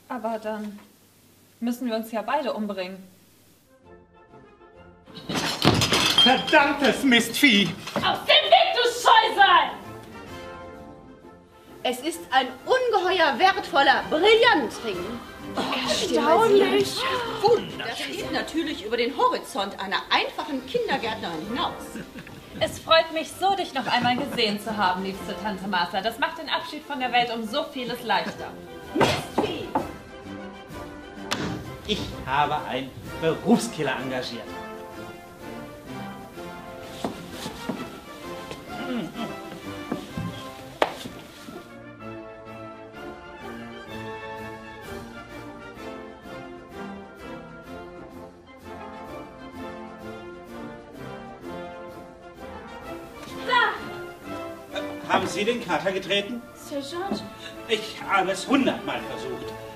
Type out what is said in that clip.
Aber dann müssen wir uns ja beide umbringen. Verdammtes Mistvieh! Auf den Weg, du Scheusal! Es ist ein ungeheuer wertvoller Brillantring. Erstaunlich. Das geht natürlich über den Horizont einer einfachen Kindergärtnerin hinaus. Es freut mich so, dich noch einmal gesehen zu haben, liebste Tante Martha. Das macht den Abschied von der Welt um so vieles leichter. Mistvieh! Ich habe einen Berufskiller engagiert. Haben Sie den Kater getreten? Sergeant? Ich habe es 100-mal versucht.